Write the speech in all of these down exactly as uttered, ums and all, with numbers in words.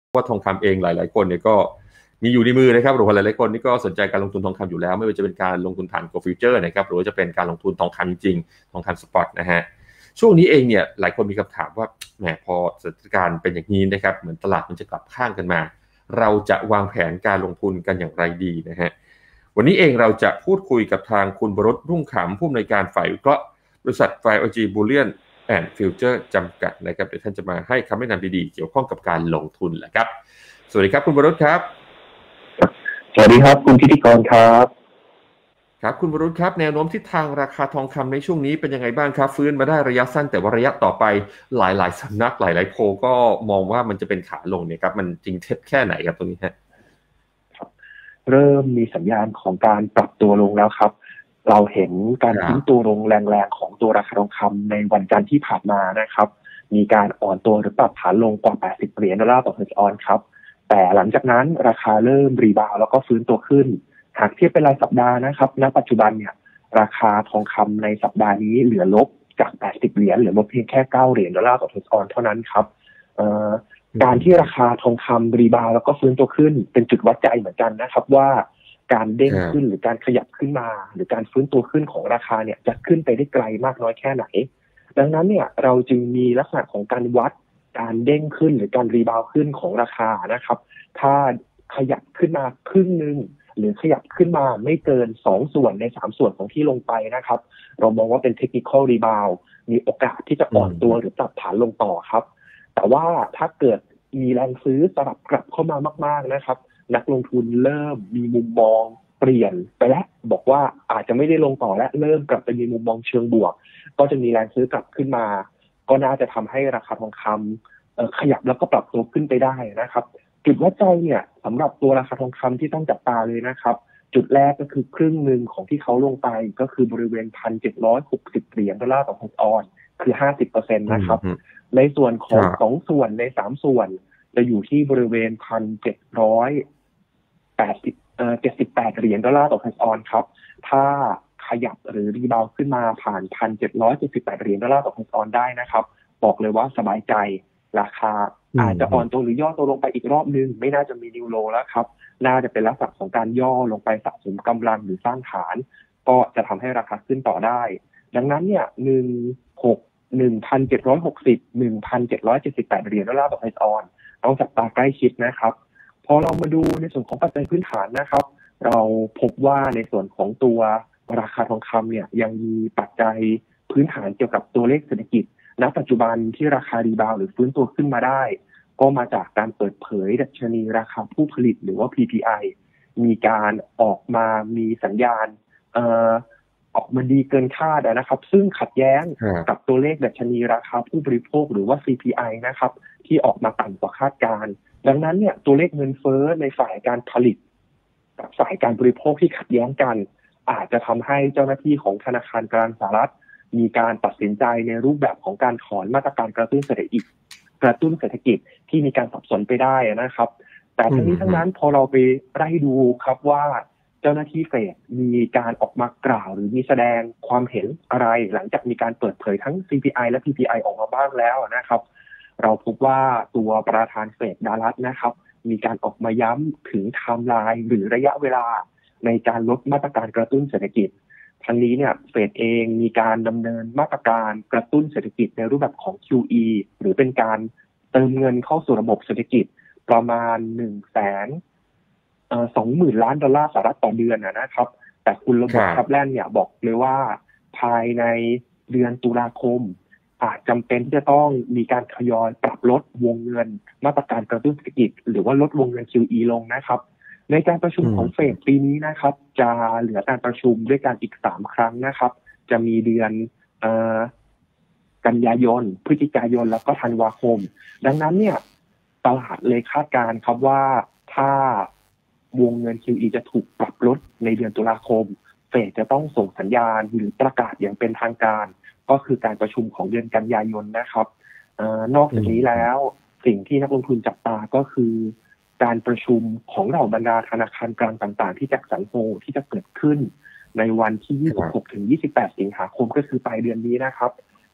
ว่าทองคำเองหลายๆคนเนี่ยก็มีอยู่ในมือนะครับหรือว่าหลายๆคนนี่ก็สนใจการลงทุนทองคำอยู่แล้วไม่ว่าจะเป็นการลงทุนผ่าน Gold Future นะครับหรือว่าจะเป็นการลงทุนทองคำจริงๆทองคำสปอตนะฮะช่วงนี้เองเนี่ยหลายคนมีคำถามว่าแหมพอสถานการณ์เป็นอย่างนี้นะครับเหมือนตลาดมันจะกลับข้างกันมาเราจะวางแผนการลงทุนกันอย่างไรดีนะฮะวันนี้เองเราจะพูดคุยกับทางคุณบรสรุ่งขำผู้อำนวยการฝ่ายวิเคราะห์บริษัท ไฟ โอ จี Bullion and Future จำกัดนะครับเดี๋ยวท่านจะมาให้คำแนะนำดีๆเกี่ยวข้องกับการลงทุนแหละครับสวัสดีครับคุณบรสครับสวัสดีครับคุณพิธีกรครับครับคุณบรสครับแนวโน้มทิศทางราคาทองคำในช่วงนี้เป็นยังไงบ้างครับฟื้นมาได้ระยะสั้นแต่ว่าระยะต่อไปหลายๆสำนักหลายๆโพลก็มองว่ามันจะเป็นขาลงเนี่ยครับมันจริงเท็จแค่ไหนครับตรงนี้ฮะเริ่มมีสัญญาณของการปรับตัวลงแล้วครับเราเห็นการทิ้งตัวลงแรงๆของตัวราคาทองคำในวันจันทร์ที่ผ่านมานะครับมีการอ่อนตัวหรือปรับฐานลงกว่าแปดสิบเหรียญดอลลาร์ต่อออนซ์ครับแต่หลังจากนั้นราคาเริ่มรีบาวแล้วก็ฟื้นตัวขึ้นหากเทียบเป็นรายสัปดาห์นะครับณปัจจุบันเนี่ยราคาทองคำในสัปดาห์นี้เหลือลบจากแปดสิบเหรียญเหลือลบเพียงแค่เก้าเหรียญดอลลาร์ต่อออนซ์เท่านั้นครับเอ่อการที่ราคาทองคำรีบาวแล้วก็ฟื้นตัวขึ้นเป็นจุดวัดใจเหมือนกันนะครับว่าการเด้งขึ้นหรือการขยับขึ้นมาหรือการฟื้นตัวขึ้นของราคาเนี่ยจะขึ้นไปได้ไกลมากน้อยแค่ไหนดังนั้นเนี่ยเราจึงมีลักษณะของการวัดการเด้งขึ้นหรือการรีบาวขึ้นของราคานะครับถ้าขยับขึ้นมาครึ่งนึงหรือขยับขึ้นมาไม่เกินสองส่วนในสามส่วนของที่ลงไปนะครับเรามองว่าเป็น technical rebound มีโอกาสที่จะอ่อนตัวหรือปรับฐานลงต่อครับแต่ว่าถ้าเกิดมีแรงซื้อสลับกลับเข้ามามากๆนะครับนักลงทุนเริ่มมีมุมมองเปลี่ยนไปแล้วบอกว่าอาจจะไม่ได้ลงต่อและเริ่มกลับไปมีมุมมองเชิงบวกก็จะมีแรงซื้อกลับขึ้นมาก็น่าจะทำให้ราคาทองคำขยับแล้วก็ปรับตัวขึ้นไปได้นะครับจุดวัดใจเนี่ยสำหรับตัวราคาทองคำที่ต้องจับตาเลยนะครับจุดแรกก็คือครึ่งหนึ่งของที่เขาลงไปก็คือบริเวณ หนึ่งพันเจ็ดร้อยหกสิบ เหรียญดอลลาร์ต่อออนซ์คือ ห้าสิบเปอร์เซ็นต์ นะครับในส่วนของสองส่วนในสามส่วนจะอยู่ที่บริเวณ หนึ่งพันเจ็ดร้อยแปดสิบ เอ่อ เจ็ดสิบแปด เหรียญดอลลาร์ต่อออนซ์ครับถ้าขยับหรือรีบาวขึ้นมาผ่าน หนึ่งพันเจ็ดร้อยเจ็ดสิบแปด เหรียญดอลลาร์ต่อออนซ์ได้นะครับบอกเลยว่าสบายใจราคาอาจจะอ่อนตัวหรือย่อตัวลงไปอีกรอบนึงไม่น่าจะมีนิวโลแล้วครับน่าจะเป็นลักษณะของการย่อลงไปสะสมกำลังหรือสร้างฐานก็จะทำให้ราคาขึ้นต่อได้ดังนั้นเนี่ยหนึ่งพันเจ็ดร้อยหกสิบ หนึ่งพันเจ็ดร้อยเจ็ดสิบแปด เหรียญดอลลาร์ต่อออนซ์ต้องจับตาใกล้ชิดนะครับพอเรามาดูในส่วนของปัจจัยพื้นฐานนะครับเราพบว่าในส่วนของตัวราคาทองคำเนี่ยยังมีปัจจัยพื้นฐานเกี่ยวกับตัวเลขเศรษฐกิจณปัจจุบันที่ราคารีบาวหรือฟื้นตัวขึ้นมาได้ก็มาจากการเปิดเผยดัชนีราคาผู้ผลิตหรือว่า พี พี ไอ มีการออกมามีสัญญาณเอ่อออกมาดีเกินคาดนะครับซึ่งขัดแย้งกับตัวเลขดัชนีราคาผู้บริโภคหรือว่า ซี พี ไอ นะครับที่ออกมาต่ำกว่าคาดการณ์ดังนั้นเนี่ยตัวเลขเงินเฟ้อในฝ่ายการผลิตกับฝ่ายการบริโภคที่ขัดแย้งกันอาจจะทำให้เจ้าหน้าที่ของธนาคารกลางสหรัฐมีการตัดสินใจในรูปแบบของการถอนมาตรการกระตุ้นเศรษฐกิจกระตุ้นเศรษฐกิจที่มีการสับสนไปได้นะครับแต่ทั้งนี้ทั้งนั้นพอเราไปไล่ดูครับว่าเจ้าหน้าที่เฟดมีการออกมากล่าวหรือมีแสดงความเห็นอะไรหลังจากมีการเปิดเผยทั้ง ซี พี ไอ และ พี พี ไอ ออกมาบ้างแล้วนะครับเราพบว่าตัวประธานเฟดดัลลัสนะครับมีการออกมาย้ำถึงไทม์ไลน์หรือระยะเวลาในการลดมาตรการกระตุ้นเศรษฐกิจทั้งนี้เนี่ยเฟดเองมีการดำเนินมาตรการกระตุ้นเศรษฐกิจในรูปแบบของ คิว อี หรือเป็นการเติมเงินเข้าสู่ระบบเศรษฐกิจประมาณ หนึ่งแสนเอ่อ สองหมื่น ล้านดอลลาร์สหรัฐต่อเดือนนะครับแต่คุณโรเบิร์ต คัปแลนด์เนี่ยบอกเลยว่าภายในเดือนตุลาคมอาจจำเป็นที่จะต้องมีการทยอยปรับลดวงเงินมาตรการกระตุ้นเศรษฐกิจหรือว่าลดวงเงิน คิว อี ลงนะครับในการประชุมของเฟดปีนี้นะครับจะเหลือการประชุมด้วยกันอีกสามครั้งนะครับจะมีเดือนเอ่อกันยายนพฤศจิกายนแล้วก็ธันวาคมดังนั้นเนี่ยตลาดเลยคาดการณ์ครับว่าถ้าวงเงิน คิว อี จะถูกปรับลดในเดือนตุลาคมเฟดจะต้องส่งสัญญาณหรือประกาศอย่างเป็นทางการก็คือการประชุมของเดือนกันยายนนะครับเอ่อนอกจากนี้แล้วสิ่งที่นักลงทุนจับตาก็คือการประชุมของเหล่าบรรดาธนาคารกลางต่างๆที่แจ็คสันโฮลที่จะเกิดขึ้นในวันที่ยี่สิบหกถึงยี่สิบแปดสิงหาคมก็คือปลายเดือนนี้นะครับ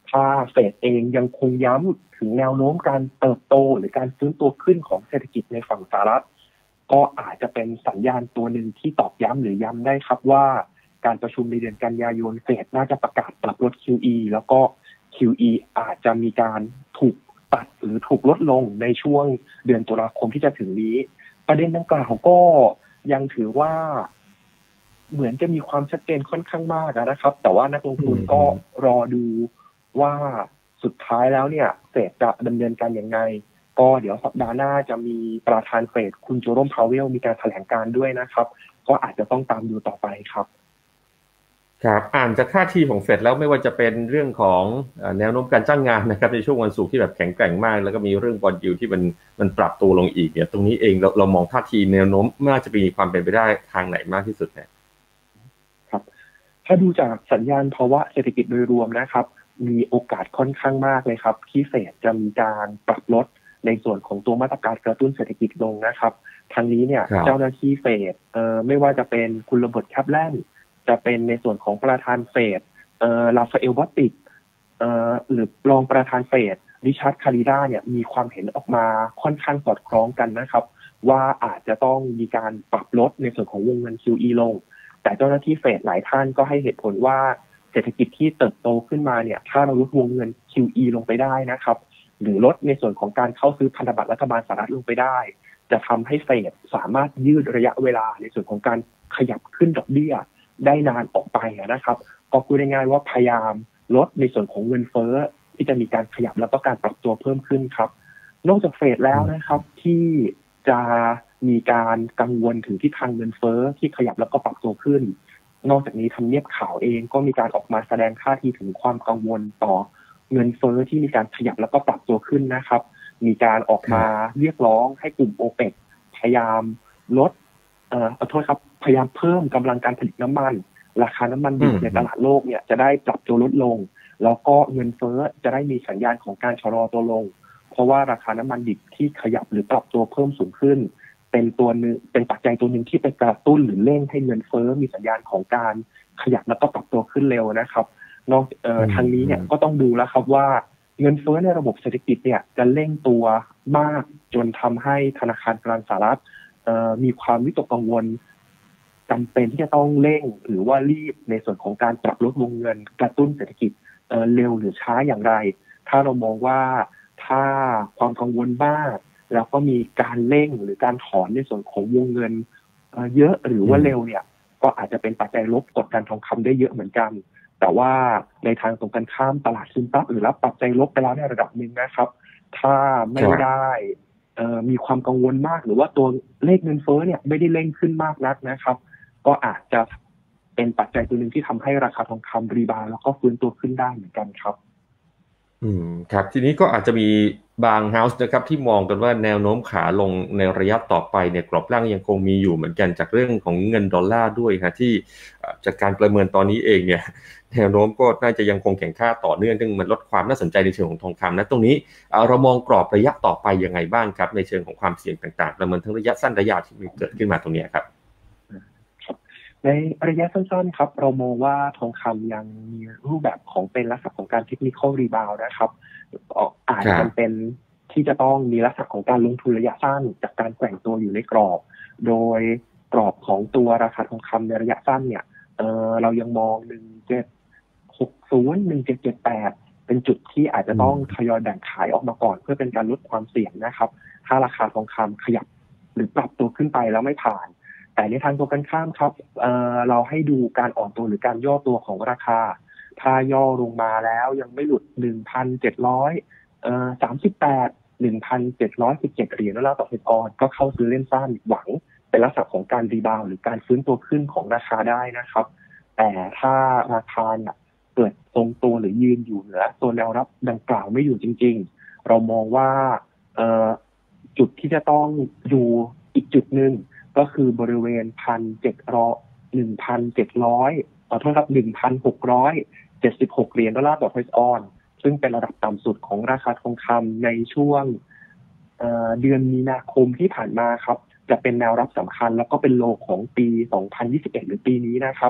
ถ้าเฟดเองยังคงย้ำถึงแนวโน้มการเติบโตหรือการฟื้นตัวขึ้นของเศรษฐกิจในฝั่งสหรัฐก็อาจจะเป็นสัญญาณตัวหนึ่งที่ตอกย้ำหรือย้ำได้ครับว่าการประชุมในเดือนกันยายนเฟดน่าจะประกาศปรับลด คิว อี แล้วก็ คิว อี อาจจะมีการถูกตัดหรือถูกลดลงในช่วงเดือนตุลาคมที่จะถึงนี้ประเด็นดังกล่าวก็ยังถือว่าเหมือนจะมีความชัดเจนค่อนข้างมากนะครับแต่ว่านักลงทุนก็รอดูว่าสุดท้ายแล้วเนี่ยเฟดจะดำเนินการอย่างไรก็เดี๋ยวสัปดาห์หน้าจะมีประธานเฟดคุณโจโรมพาวเวลมีการแถลงการด้วยนะครับก็อาจจะต้องตามดูต่อไปครับครับอ่านจากท่าทีของเฟดแล้วไม่ว่าจะเป็นเรื่องของแนวโน้มการจ้างงานนะครับในช่วงวันศุกร์ที่แบบแข็งแกร่งมากแล้วก็มีเรื่องบอนด์ยิลด์ที่มันมันปรับตัวลงอีกเนี่ยตรงนี้เองเราเรามองท่าทีแนวโน้มน่าจะมีความเป็นไปได้ทางไหนมากที่สุดเนี่ยครับถ้าดูจากสัญญาณภาวะเศรษฐกิจโดยรวมนะครับมีโอกาสค่อนข้างมากเลยครับที่เฟดจะมีการปรับลดในส่วนของตัวมาตรการกระตุ้นเศรษฐกิจลงนะครับทางนี้เนี่ยเจ้าหน้าที่เฟดเอ่อไม่ว่าจะเป็นคุณโรเบิร์ตแคปแลนจะเป็นในส่วนของประธานเฟดเอ่อลาฟาเอล บอตติกเอ่อหรือรองประธานเฟดริชาร์ดคาริดาเนี่ยมีความเห็นออกมาค่อนข้างสอดคล้องกันนะครับว่าอาจจะต้องมีการปรับลดในส่วนของวงเงิน คิว อี ลงแต่เจ้าหน้าที่เฟดหลายท่านก็ให้เหตุผลว่าเศรษฐกิจที่เติบโตขึ้นมาเนี่ยถ้าเราลดวงเงิน คิว อี ลงไปได้นะครับหรือลดในส่วนของการเข้าซื้อพันธบัตรรัฐบาลสหรัฐลงไปได้จะทำให้เฟดสามารถยืดระยะเวลาในส่วนของการขยับขึ้นดอกเบี้ยได้นานออกไปนะครับก็พูดง่ายๆว่าพยายามลดในส่วนของเงินเฟ้อที่จะมีการขยับแล้วก็การปรับตัวเพิ่มขึ้นครับนอกจากเฟดแล้วนะครับที่จะมีการกังวลถึงทิศทางเงินเฟ้อที่ขยับแล้วก็ปรับตัวขึ้นนอกจากนี้ทำเนียบข่าวเองก็มีการออกมาแสดงท่าทีถึงความกังวลต่อเงินเฟ้อที่มีการขยับแล้วก็ปรับตัวขึ้นนะครับมีการออกมาเรียกร้องให้กลุ่มโอเปกพยายามลดเอ่อขอโทษครับพยายามเพิ่มกำลังการผลิตน้ำมันราคาน้ำมันดิบในตลาดโลกเนี่ยจะได้ปรับตัวลดลงแล้วก็เงินเฟ้อจะได้มีสัญญาณของการชะลอตัวลงเพราะว่าราคาน้ำมันดิบที่ขยับหรือปรับตัวเพิ่มสูงขึ้นเป็นตัวนึงเป็นปัจจัยตัวหนึ่งที่ไปกระตุ้นหรือเร่งให้เงินเฟ้อมีสัญญาณของการขยับแล้วก็ปรับตัวขึ้นเร็วนะครับนอกเอ่อทางนี้เนี่ยก็ต้องดูแล้วครับว่าเงินเฟ้อในระบบเศรษฐกิจเนี่ยจะเร่งตัวมากจนทำให้ธนาคารกลางสหรัฐมีความวิตกกังวลจำเป็นที่จะต้องเร่งหรือว่ารีบในส่วนของการปรับลดวงเงินกระตุ้นเศรษฐกิจเร็วหรือช้าอย่างไรถ้าเรามองว่าถ้าความกังวลมากแล้วก็มีการเร่งหรือการถอนในส่วนของวงเงินเยอะหรือว่าเร็วเนี่ยก็อาจจะเป็นปัจจัยลบกดดันทองคำได้เยอะเหมือนกันแต่ว่าในทางตรงกันข้ามตลาดซึมซับหรือรับปัจจัยลบไปแล้วในระดับหนึ่งนะครับถ้าไม่ได้มีความกังวลมากหรือว่าตัวเลขเงินเฟ้อเนี่ยไม่ได้เร่งขึ้นมากนักนะครับก็อาจจะเป็นปัจจัยตัวหนึ่งที่ทำให้ราคาทองคำรีบาวด์แล้วก็ฟื้นตัวขึ้นได้เหมือนกันครับอืมครับทีนี้ก็อาจจะมีบางเฮาส์นะครับที่มองกันว่าแนวโน้มขาลงในระยะต่อไปเนี่ยกรอบล่างยังคงมีอยู่เหมือนกันจากเรื่องของเงินดอลลาร์ด้วยฮะที่จากการประเมินตอนนี้เองเนี่ยแนวโน้มก็น่าจะยังคงแข็งค่าต่อเนื่องซึ่งมันลดความน่าสนใจในเชิงของทองคำนะตรงนี้เรามองกรอบระยะต่อไปยังไงบ้างครับในเชิงของความเสี่ยงต่างๆประเมินทั้งระยะสั้นระยะที่มีเกิดขึ้นมาตรงนี้ครับในระยะสั้นๆครับเรามองว่าทองคำยังมีรูปแบบของเป็นลักษณะของการเทคนิคอลรีบาวด์นะครับอาจจะเป็นที่จะต้องมีลักษณะของการลงทุนระยะสั้นจากการแกว่งตัวอยู่ในกรอบโดยกรอบของตัวราคาทองคำในระยะสั้นเนี่ยเอ่อเรายังมองหนึ่งพันเจ็ดร้อยหกสิบ หนึ่งพันเจ็ดร้อยเจ็ดสิบแปดเป็นจุดที่อาจจะต้องทยอยแบ่งขายออกมาก่อนเพื่อเป็นการลดความเสี่ยงนะครับถ้าราคาทองคำขยับหรือปรับตัวขึ้นไปแล้วไม่ผ่านแต่ในทางตรงกันข้ามครับ เอ่อ เราให้ดูการอ่อนตัวหรือการย่อตัวของราคาถ้าย่อลงมาแล้วยังไม่หลุด หนึ่งพันเจ็ดร้อย เอ่อ สามสิบแปด หนึ่งพันเจ็ดร้อยสิบเจ็ด เหรียญดอลลาร์ต่อเฟดออนก็เข้าซื้อเล่นสั้นหวังเป็นลักษณะของการรีบาวด์หรือการฟื้นตัวขึ้นของราคาได้นะครับแต่ถ้าราคาเนี่ยเกิดทรงตัวหรือยืนอยู่เหนือตัวแนวรับดังกล่าวไม่อยู่จริงๆเรามองว่าเอ่อจุดที่จะต้องอยู่อีกจุดนึงก็คือบริเวณ หนึ่งพันเจ็ดร้อย หนึ่งพันเจ็ดร้อย ขอโทษครับ หนึ่งพันหกร้อยเจ็ดสิบหก เหรียญดอลลาร์ต่อเฟดออนซึ่งเป็นระดับต่ำสุดของราคาทองคำในช่วง เอ่อ เดือนมีนาคมที่ผ่านมาครับจะเป็นแนวรับสำคัญแล้วก็เป็นโลของปี สองพันยี่สิบเอ็ด หรือปีนี้นะครับ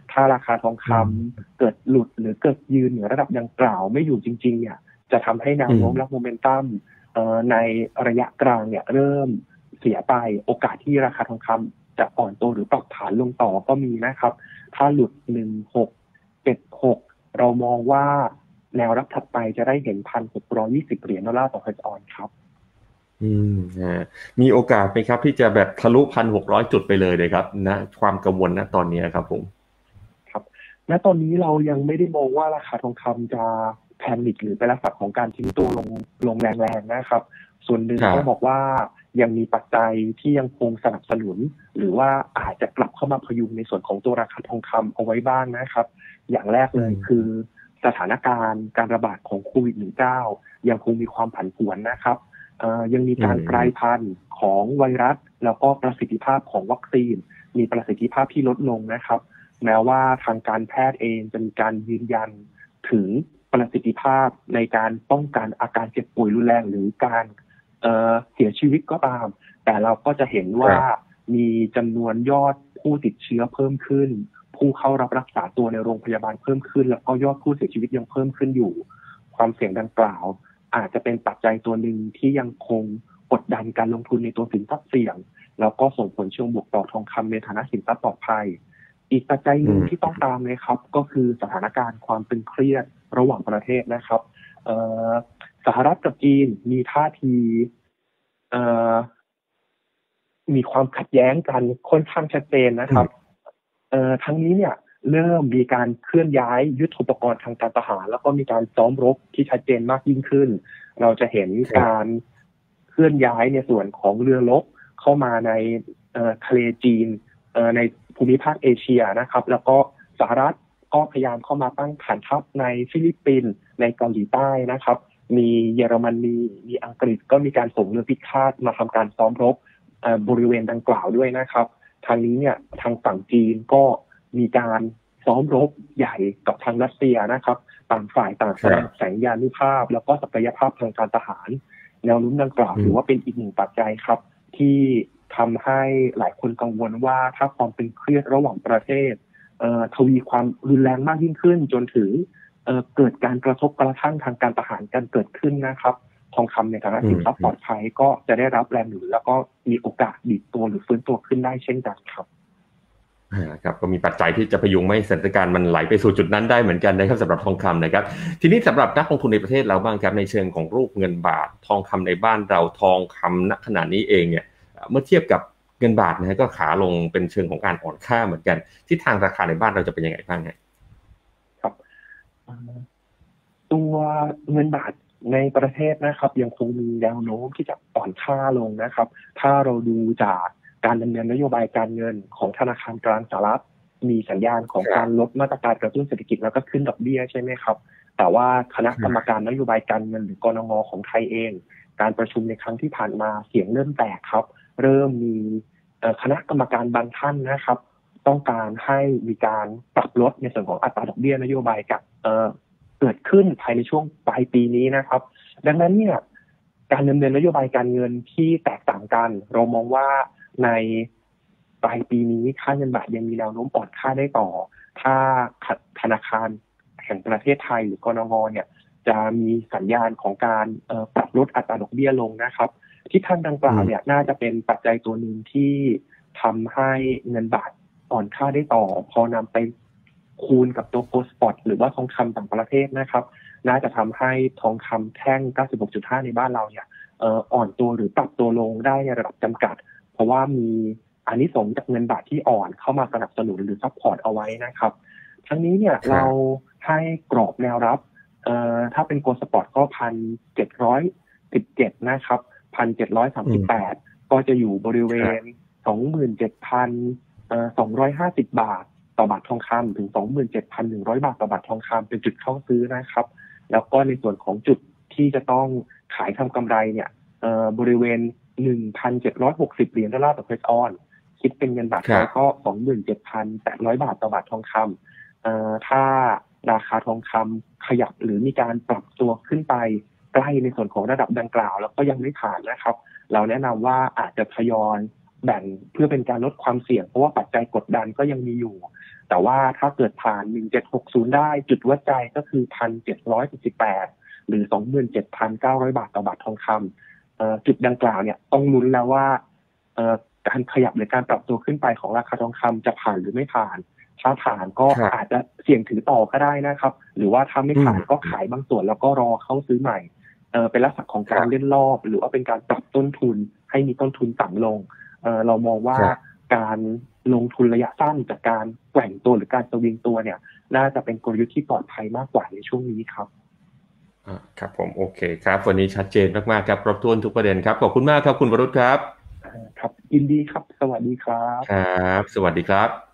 ถ้าราคาทองคำเกิดหลุดหรือเกิดยืนเหนือระดับดังกล่าวไม่อยู่จริงๆเนี่ยจะทำให้แนวโน้มและโมเมนตัมในระยะกลางเนี่ยเริ่มเสียไปโอกาสที่ราคาทองคำจะอ่อนตัวหรือปรับฐานลงต่อก็มีนะครับถ้าหลุดหนึ่งหกเจ็ดหกเรามองว่าแนวรับถัดไปจะได้เห็น หนึ่งพันหกร้อยยี่สิบ เหรียญดอลลาร์ต่อออนซ์ครับอืมนะมีโอกาสไหมครับที่จะแบบทะลุ หนึ่งพันหกร้อย จุดไปเลยเลยครับนะความกังวลณตอนนี้ครับผมครับณตอนนี้เรายังไม่ได้มองว่าราคาทองคำจะแพนิคหรือเป็นลักษณะของการทิ้งตัวลงลงแรงๆนะครับส่วนหนึ่งต้องบอกว่ายังมีปัจจัยที่ยังคงสนับสนุนหรือว่าอาจจะกลับเข้ามาพยุงในส่วนของตัวราคาทองคำเอาไว้บ้างนะครับอย่างแรกเลยคือสถานการณ์การระบาดของโควิด สิบเก้า ยังคงมีความผันผวนนะครับยังมีการกลายพันธุ์ของไวรัสแล้วก็ประสิทธิภาพของวัคซีนมีประสิทธิภาพที่ลดลงนะครับแม้ว่าทางการแพทย์เองจะมีการยืนยันถึงประสิทธิภาพในการป้องกันอาการเจ็บป่วยรุนแรงหรือการเอ่อเสียชีวิตก็ตามแต่เราก็จะเห็นว่ามีจำนวนยอดผู้ติดเชื้อเพิ่มขึ้นผู้เข้ารับรักษาตัวในโรงพยาบาลเพิ่มขึ้นแล้วก็ยอดผู้เสียชีวิตยังเพิ่มขึ้นอยู่ความเสี่ยงดังกล่าวอาจจะเป็นปัจจัยตัวหนึ่งที่ยังคงกดดันการลงทุนในตัวสินทรัพย์เสี่ยงแล้วก็ส่งผลเชิงบวกต่อทองคำในฐานะสินทรัพย์ปลอดภัยอีกปัจจัยหนึ่งที่ต้องตามเลยครับก็คือสถานการณ์ความตึงเครียดระหว่างประเทศนะครับสหรัฐกับจีนมีท่าทีมีความขัดแย้งกันค่อนข้างชัดเจนนะครับทั้งนี้เนี่ยเริ่มมีการเคลื่อนย้ายยุทโธปกรณ์ทางการทหารแล้วก็มีการซ้อมรบที่ชัดเจนมากยิ่งขึ้นเราจะเห็นการเคลื่อนย้ายในส่วนของเรือรบเข้ามาในทะเลจีนในภูมิภาคเอเชียนะครับแล้วก็สหรัฐก็พยายามเข้ามาตั้งฐานทัพในฟิลิปปินส์ในเกาหลีใต้นะครับมีเยอรมนีมีอังกฤษก็มีการส่งเรือพิฆาตมาทำการซ้อมรบบริเวณดังกล่าวด้วยนะครับทางนี้เนี่ยทางฝั่งจีนก็มีการซ้อมรบใหญ่กับทางรัสเซียนะครับต่างฝ่ายต่างแสดงแสงยานุภาพแล้วก็ศักยภาพทางการทหารแนวโน้มดังกล่าวถือว่าเป็นอีกหนึ่งปัจจัยครับที่ทำให้หลายคนกังวลว่าถ้าความตึงเครียดระหว่างประเทศทวีความรุนแรงมากยิ่งขึ้นจนถึงเกิดการกระทบกระทั่งทางการทหารกันเกิดขึ้นนะครับทองคำในฐานะสินทรัพย์ปลอดภัยก็จะได้รับแรงหนุนแล้วก็มีโอกาสดีดตัวหรือฟื้นตัวขึ้นได้เช่นกันครับอ่าครับก็มีปัจจัยที่จะพยุงไม่สถานการณ์มันไหลไปสู่จุดนั้นได้เหมือนกันนะครับสำหรับทองคำนะครับทีนี้สำหรับนักลงทุนในประเทศเราบ้างครับในเชิงของรูปเงินบาททองคำในบ้านเราทองคำณขณะนี้เองเนี่ยเมื่อเทียบกับเงินบาทนะฮะก็ขาลงเป็นเชิงของการอ่อนค่าเหมือนกันที่ทางราคาในบ้านเราจะเป็นยังไงบ้างครับตัวเงินบาทในประเทศนะครับยังคงมีแนวโน้มที่จะอ่อนค่าลงนะครับถ้าเราดูจากการดำเนินนโยบายการเงินของธนาคารกลางสหรัฐมีสัญญาณของการลดมาตรการกระตุ้นเศรษฐกิจแล้วก็ขึ้นดอกเบี้ยใช่ไหมครับแต่ว่าคณะกรรมการนโยบายการเงินหรือกนง.ของไทยเองการประชุมในครั้งที่ผ่านมาเสียงเริ่มแตกครับเริ่มมีคณะกรรมการบางท่านนะครับต้องการให้มีการปรับลดในส่วนของอัตราดอกเบี้ยนโยบายกับเกิดขึ้นภายในช่วงปลายปีนี้นะครับดังนั้นเนี่ยการดำเนินนโยบายการเงินที่แตกต่างกันเรามองว่าในปลายปีนี้ค่าเงินบาทยังมีแนวโน้มอ่อนค่าได้ต่อถ้าธนาคารแห่งประเทศไทยหรือกนง.เนี่ยจะมีสัญญาณของการปรับลดอัตราดอกเบี้ยลงนะครับที่ท่านดังกล่าวเนี่ยน่าจะเป็นปัจจัยตัวหนึ่งที่ทำให้เงินบาทอ่อนค่าได้ต่อพอนำไปคูณกับตัวโกลด์สปอตหรือว่าทองคำต่างประเทศนะครับน่าจะทำให้ทองคำแท่ง เก้าสิบหกจุดห้า ในบ้านเราเนี่ยอ่อนตัวหรือปรับตัวลงได้ในระดับจำกัดเพราะว่ามีอานิสงส์จากเงินบาทที่อ่อนเข้ามาสนับสนุนหรือซัพพอร์ตเอาไว้นะครับทั้งนี้เนี่ยเราให้กรอบแนวรับถ้าเป็นโกลด์สปอตก็ หนึ่งพันเจ็ดร้อยสิบเจ็ด นะครับ หนึ่งพันเจ็ดร้อยสามสิบแปด ก็จะอยู่บริเวณ สองหมื่นเจ็ดพันสองร้อยห้าสิบ บาทต่อบาททองคำถึง สองหมื่นเจ็ดพันหนึ่งร้อย บาทต่อบาททองคำเป็นจุดเข้าซื้อนะครับแล้วก็ในส่วนของจุดที่จะต้องขายทำกำไรเนี่ยบริเวณ หนึ่งพันเจ็ดร้อยหกสิบ เหรียญดอลลาร์ต่อเพชรออนคิดเป็นเงินบาทไทยก็ สองหมื่นเจ็ดพันแปดร้อย บาทต่อบาททองคำถ้าราคาทองคำขยับหรือมีการปรับตัวขึ้นไปใกล้ในส่วนของระดับดังกล่าวแล้วก็ยังไม่ผ่านนะครับเราแนะนำว่าอาจจะทยอยแบ่งเพื่อเป็นการลดความเสี่ยงเพราะว่าปัจจัยกดดันก็ยังมีอยู่แต่ว่าถ้าเกิดผ่านหนึ่งเจ็ดหกศูนย์ได้จุดวัดใจก็คือ หนึ่งพันเจ็ดร้อยสิบแปด หรือ สองหมื่นเจ็ดพันเก้าร้อย บาทต่อบาททองคำเอ่อจุดดังกล่าวเนี่ยต้องลุ้นแล้วว่าเอ่อการขยับหรือการปรับตัวขึ้นไปของราคาทองคำจะผ่านหรือไม่ผ่านถ้าผ่านก็อาจจะเสี่ยงถือต่อก็ได้นะครับหรือว่าถ้าไม่ผ่านก็ขายบางส่วนแล้วก็รอเข้าซื้อใหม่เอ่อเป็นลักษณะของการเล่นรอบหรือว่าเป็นการปรับต้นทุนให้มีต้นทุนต่ำลงเอ่อเรามองว่าการลงทุนระยะสั้นจากการแกว่งตัวหรือการสวิงตัวเนี่ยน่าจะเป็นกลยุทธ์ที่ปลอดภัยมากกว่าในช่วงนี้ครับครับผมโอเคครับวันนี้ชัดเจนมากๆครับครบถ้วนทุกประเด็นครับขอบคุณมากครับคุณวรุษครับครับยินดีครับสวัสดีครับครับสวัสดีครับ